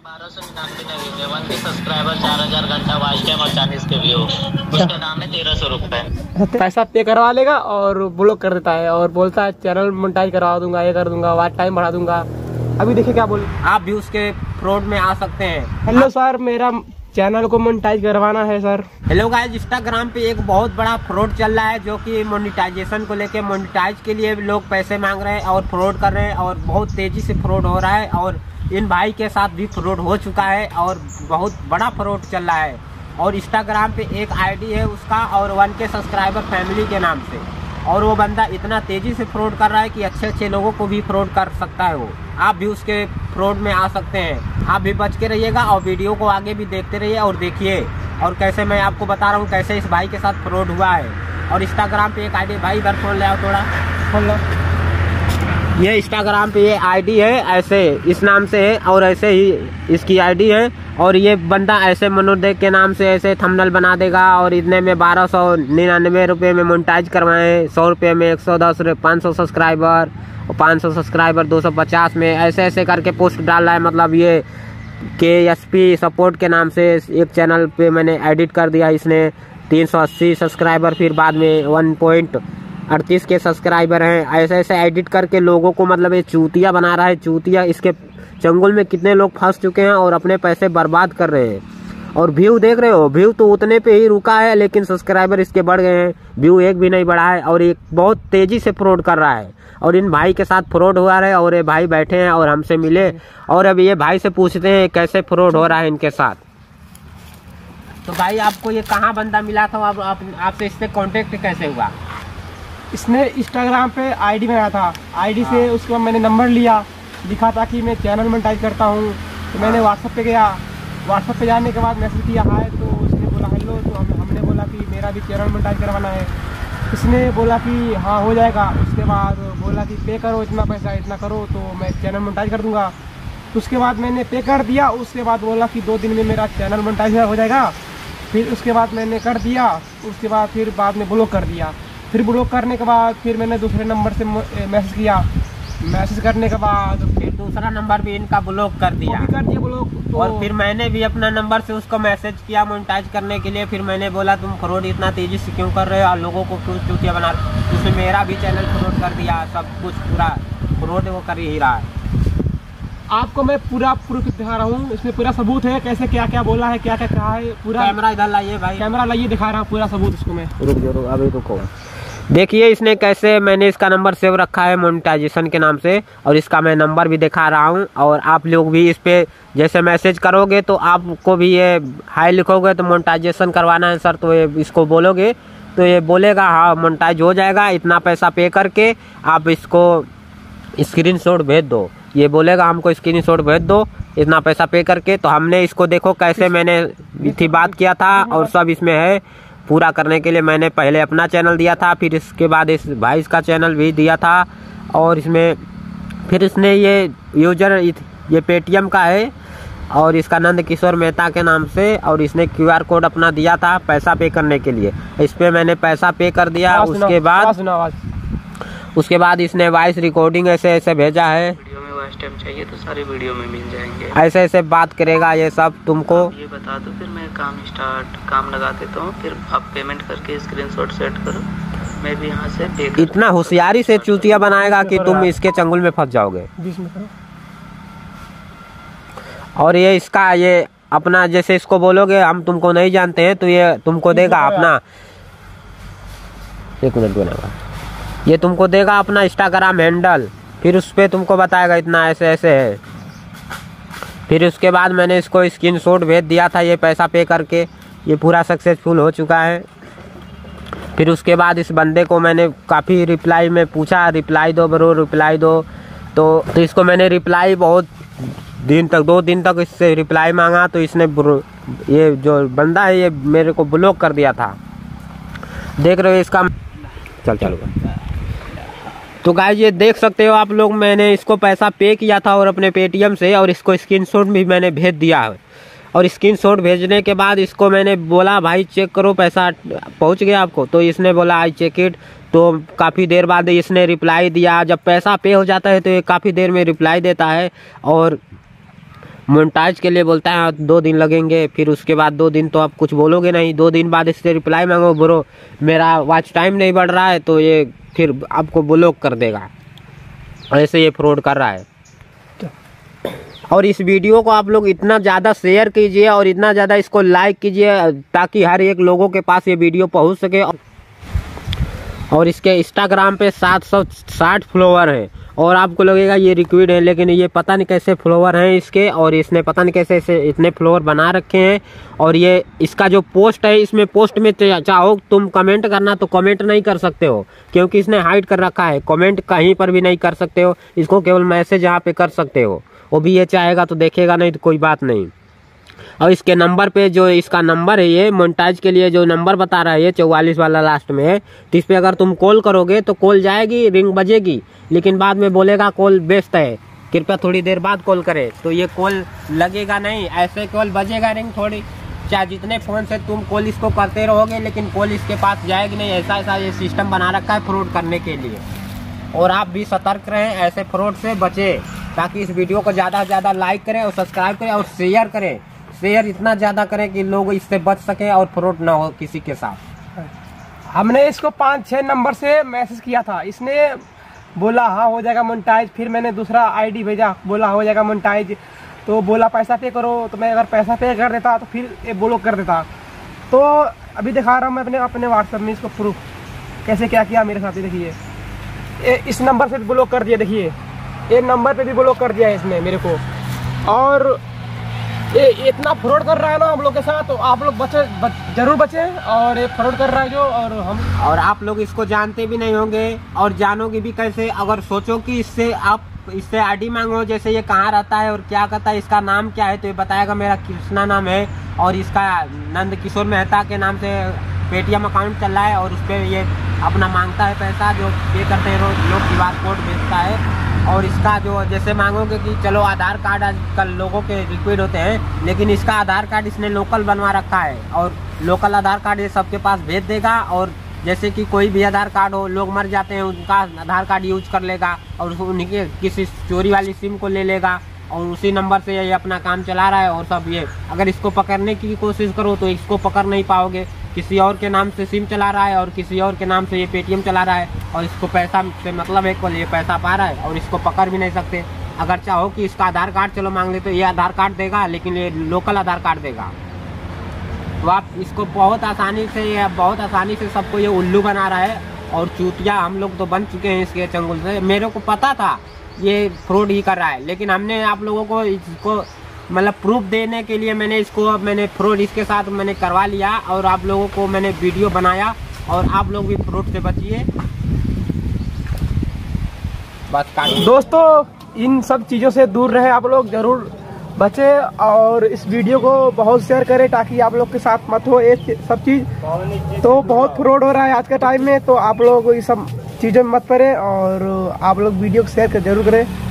1299 1 के सब्सक्राइबर, 4000 घंटा watch time और 40 के व्यू। उसका दाम है 1300 रुपए। पैसा पे करवा लेगा और ब्लॉक कर देता है और बोलता है चैनल मोनेटाइज करवा दूंगा, ये कर दूंगा, वॉच टाइम बढ़ा दूंगा। अभी देखिए क्या बोल, आप भी उसके फ्रॉड में आ सकते हैं। हेलो सर, मेरा चैनल को मोनेटाइज करवाना है सर। हेलो गाइस, इंस्टाग्राम पे एक बहुत बड़ा फ्रॉड चल रहा है जो कि मोनेटाइजेशन को लेके, मोनेटाइज के लिए लोग पैसे मांग रहे हैं और फ्रॉड कर रहे हैं और बहुत तेजी से फ्रॉड हो रहा है। और इन भाई के साथ भी फ्रॉड हो चुका है और बहुत बड़ा फ्रॉड चल रहा है। और इंस्टाग्राम पे एक आईडी है उसका और 1 के सब्सक्राइबर फैमिली के नाम से, और वो बंदा इतना तेजी से फ्रॉड कर रहा है कि अच्छे अच्छे लोगों को भी फ्रॉड कर सकता है वो। आप भी उसके फ्रॉड में आ सकते हैं। आप भी बच के रहिएगा और वीडियो को आगे भी देखते रहिए और देखिए और कैसे मैं आपको बता रहा हूँ कैसे इस भाई के साथ फ्रॉड हुआ है। और इंस्टाग्राम पे एक आईडी, भाई इधर फोन ले आओ थोड़ा, फोन लो। ये इंस्टाग्राम पे ये आईडी है, ऐसे इस नाम से है और ऐसे ही इसकी आईडी है। और ये बंदा ऐसे मनोदेव के नाम से ऐसे थंबनेल बना देगा और इतने में 1299 रुपये में मोनेटाइज करवाएं, 100 रुपये में 110 रुपये, 500 सब्सक्राइबर और 500 सब्सक्राइबर 250 में, ऐसे ऐसे करके पोस्ट डाल रहा है। मतलब ये KSP सपोर्ट के नाम से एक चैनल पे मैंने एडिट कर दिया इसने, 380 सब्सक्राइबर, फिर बाद में 1.38 के सब्सक्राइबर हैं। ऐसे ऐसे एडिट करके लोगों को, मतलब ये चूतिया बना रहा है, चूतिया। इसके चंगुल में कितने लोग फंस चुके हैं और अपने पैसे बर्बाद कर रहे हैं। और व्यू देख रहे हो, व्यू तो उतने पे ही रुका है लेकिन सब्सक्राइबर इसके बढ़ गए हैं, व्यू एक भी नहीं बढ़ा है। और एक बहुत तेजी से फ्रॉड कर रहा है और इन भाई के साथ फ्रॉड हुआ है। और ये भाई बैठे हैं और हमसे मिले और अब ये भाई से पूछते हैं कैसे फ्रॉड हो रहा है इनके साथ। तो भाई आपको ये कहाँ बंदा मिला था, आपसे इससे कांटेक्ट कैसे हुआ? इसने इंस्टाग्राम पे आईडी बनाया था, आईडी से उसके बाद मैंने नंबर लिया, लिखा था कि मैं चैनल मोनेटाइज करता हूँ। तो मैंने व्हाट्सएप पे गया, व्हाट्सएप पे जाने के बाद मैसेज किया हाय, तो उसने बोला हेलो। तो हमने बोला कि मेरा भी चैनल मोनेटाइज करवाना है। इसने बोला कि हाँ हो जाएगा। उसके बाद बोला कि पे करो इतना पैसा, इतना करो तो मैं चैनल मोनेटाइज कर दूंगा। तो उसके बाद मैंने पे कर दिया। उसके बाद बोला कि 2 दिन में मेरा चैनल मोनेटाइज हो जाएगा। फिर उसके बाद मैंने कर दिया। उसके बाद फिर बाद में ब्लॉक कर दिया। फिर ब्लॉक करने के बाद फिर मैंने दूसरे नंबर से मैसेज किया, मैसेज करने के बाद फिर दूसरा नंबर भी इनका ब्लॉक कर दिया, ब्लॉक। तो और फिर मैंने भी अपना नंबर से उसको मैसेज किया मोनेटाइज करने के लिए। फिर मैंने बोला तुम फ्रॉड इतना तेजी से क्यों कर रहे हो और लोगों को क्यों चूतिया बना रहे हो? उसने मेरा भी चैनल फ्रॉड कर दिया, सब कुछ पूरा फ्रॉड वो कर ही रहा है। आपको मैं पूरा प्रूफ दिखा रहा हूँ, इसमें पूरा सबूत है कैसे क्या क्या बोला है, क्या क्या कहा है। पूरा कैमरा इधर लाइए भाई, कैमरा लाइए, दिखा रहा हूँ पूरा सबूत इसको मैं। रुक अभी रुको। देखिए इसने कैसे, मैंने इसका नंबर सेव रखा है मोनेटाइजेशन के नाम से और इसका मैं नंबर भी दिखा रहा हूँ। और आप लोग भी इस पे जैसे मैसेज करोगे तो आपको भी ये हाई लिखोगे तो मोनेटाइजेशन करवाना है सर, तो ये इसको बोलोगे तो ये बोलेगा हाँ मोनेटाइज हो जाएगा, इतना पैसा पे करके आप इसको स्क्रीनशॉट भेज दो। ये बोलेगा हमको स्क्रीनशॉट भेज दो इतना पैसा पे करके। तो हमने इसको देखो कैसे मैंने इतनी बात किया था और सब इसमें है। पूरा करने के लिए मैंने पहले अपना चैनल दिया था, फिर इसके बाद इस भाई का चैनल भी दिया था। और इसमें फिर इसने ये यूजर ये पेटीएम का है और इसका नंद किशोर मेहता के नाम से, और इसने QR कोड अपना दिया था पैसा पे करने के लिए। इस पर मैंने पैसा पे कर दिया। उसके बाद इसने वॉइस रिकॉर्डिंग ऐसे ऐसे भेजा है, वीडियो में वॉइस टाइम चाहिए तो सारी वीडियो में मिल जाएंगे। ऐसे ऐसे बात करेगा ये सब तुमको। ये बता दो फिर मैं काम लगा देता हूँ, फिर आप पेमेंट करके स्क्रीनशॉट सेट करो, मैं भी यहाँ से पे कर। इतना होशियारी से चूतिया बनाएगा कि तुम इसके चंगुल में फंस जाओगे। और ये इसका ये अपना, जैसे इसको बोलोगे हम तुमको नहीं जानते हैं तो ये तुमको देगा अपना, एक मिनट बनेगा, ये तुमको देगा अपना इंस्टाग्राम हैंडल, फिर उस पर तुमको बताएगा इतना ऐसे ऐसे है। फिर उसके बाद मैंने इसको स्क्रीनशॉट भेज दिया था ये पैसा पे करके, ये पूरा सक्सेसफुल हो चुका है। फिर उसके बाद इस बंदे को मैंने काफ़ी रिप्लाई में पूछा, रिप्लाई दो ब्रो, रिप्लाई दो। तो इसको मैंने रिप्लाई बहुत दिन तक, 2 दिन तक इससे रिप्लाई मांगा तो इसने ये जो बंदा है ये मेरे को ब्लॉक कर दिया था। देख रहे हो इसका, चलो। तो गाइस ये देख सकते हो आप लोग, मैंने इसको पैसा पे किया था और अपने पेटीएम से, और इसको स्क्रीनशॉट भी मैंने भेज दिया है। और स्क्रीनशॉट भेजने के बाद इसको मैंने बोला भाई चेक करो पैसा पहुंच गया आपको, तो इसने बोला आई चेक इट। तो काफ़ी देर बाद इसने रिप्लाई दिया। जब पैसा पे हो जाता है तो ये काफ़ी देर में रिप्लाई देता है। और मोनेटाइज के लिए बोलता है 2 दिन लगेंगे, फिर उसके बाद 2 दिन तो आप कुछ बोलोगे नहीं, 2 दिन बाद इससे रिप्लाई मांगो ब्रो मेरा वॉच टाइम नहीं बढ़ रहा है, तो ये फिर आपको ब्लॉक कर देगा। ऐसे ये फ्रॉड कर रहा है। और इस वीडियो को आप लोग इतना ज़्यादा शेयर कीजिए और इतना ज़्यादा इसको लाइक कीजिए ताकि हर एक लोगों के पास ये वीडियो पहुंच सके। और इसके इंस्टाग्राम पे 760 फॉलोवर हैं और आपको लगेगा ये रिक्विड है, लेकिन ये पता नहीं कैसे फॉलोवर हैं इसके, और इसने पता नहीं कैसे इसे इतने फॉलोवर बना रखे हैं। और ये इसका जो पोस्ट है, इसमें पोस्ट में चाहो तुम कमेंट करना तो कमेंट नहीं कर सकते हो, क्योंकि इसने हाइड कर रखा है। कमेंट कहीं पर भी नहीं कर सकते हो, इसको केवल मैसेज यहाँ पे कर सकते हो, वो भी ये चाहेगा तो देखेगा, नहीं तो कोई बात नहीं। और इसके नंबर पे जो इसका नंबर है, ये मोनेटाइज के लिए जो नंबर बता रहा है ये 44 वाला लास्ट में है, तो इस पे अगर तुम कॉल करोगे तो कॉल जाएगी, रिंग बजेगी, लेकिन बाद में बोलेगा कॉल व्यस्त है, कृपया थोड़ी देर बाद कॉल करें, तो ये कॉल लगेगा नहीं। ऐसे कॉल बजेगा रिंग थोड़ी, चाहे जितने फ़ोन से तुम कॉल इसको करते रहोगे, लेकिन कॉल इसके पास जाएगी नहीं। ऐसा ये सिस्टम बना रखा है फ्रॉड करने के लिए। और आप भी सतर्क रहें, ऐसे फ्रॉड से बचें, ताकि इस वीडियो को ज़्यादा से ज़्यादा लाइक करें और सब्सक्राइब करें और शेयर करें। शेयर इतना ज़्यादा करें कि लोग इससे बच सकें और फ्रॉड ना हो किसी के साथ। हमने इसको 5-6 नंबर से मैसेज किया था, इसने बोला हाँ हो जाएगा मोनेटाइज। फिर मैंने दूसरा आईडी भेजा, बोला हो जाएगा मोनेटाइज, तो बोला पैसा पे करो, तो मैं अगर पैसा पे कर देता तो फिर ये ब्लॉक कर देता। तो अभी दिखा रहा हूँ मैं अपने व्हाट्सएप में इसको प्रूफ कैसे क्या किया मेरे साथ। देखिए इस नंबर से भी ब्लॉक कर दिया, देखिए ये नंबर पे भी ब्लॉक कर दिया है इसने मेरे को। और ये इतना फ्रॉड कर रहा है ना हम लोग के साथ, तो आप लोग जरूर बचें। और ये फ्रॉड कर रहा है जो, और आप लोग इसको जानते भी नहीं होंगे और जानोगे भी कैसे। अगर सोचो कि इससे आईडी मांगो, जैसे ये कहाँ रहता है और क्या करता है, इसका नाम क्या है, तो ये बताएगा मेरा कृष्णा नाम है और इसका नंद किशोर मेहता के नाम से पेटीएम अकाउंट चल रहा है, और उस पर ये अपना मांगता है पैसा जो पे करते हैं लोग, क्यूआर कोड भेजता है। और इसका जो जैसे मांगोगे कि चलो आधार कार्ड आजकल लोगों के रिक्वायर्ड होते हैं, लेकिन इसका आधार कार्ड इसने लोकल बनवा रखा है, और लोकल आधार कार्ड ये सबके पास भेज देगा। और जैसे कि कोई भी आधार कार्ड हो, लोग मर जाते हैं, उनका आधार कार्ड यूज कर लेगा और उनके किसी चोरी वाली सिम को ले लेगा, और उसी नंबर से ये अपना काम चला रहा है। और सब ये अगर इसको पकड़ने की कोशिश करो तो इसको पकड़ नहीं पाओगे, किसी और के नाम से सिम चला रहा है और किसी और के नाम से ये पेटीएम चला रहा है, और इसको पैसा से मतलब है, केवल ये पैसा पा रहा है और इसको पकड़ भी नहीं सकते। अगर चाहो कि इसका आधार कार्ड चलो मांग ले, तो ये आधार कार्ड देगा, लेकिन ये लोकल आधार कार्ड देगा। तो आप इसको बहुत आसानी से सबको ये उल्लू बना रहा है, और चूतिया हम लोग तो बन चुके हैं इसके चंगुल से। मेरे को पता था ये फ्रॉड ही कर रहा है, लेकिन हमने आप लोगों को इसको मतलब प्रूफ देने के लिए मैंने फ्रॉड इसके साथ मैंने करवा लिया, और आप लोगों को मैंने वीडियो बनाया, और आप लोग भी फ्रॉड से बचिए। दोस्तों इन सब चीज़ों से दूर रहे, आप लोग जरूर बचे, और इस वीडियो को बहुत शेयर करें ताकि आप लोग के साथ मत हो ये सब चीज़। तो बहुत फ्रॉड हो रहा है आज के टाइम में, तो आप लोग ये सब चीज़ें मत करें, और आप लोग वीडियो को शेयर कर जरूर करें।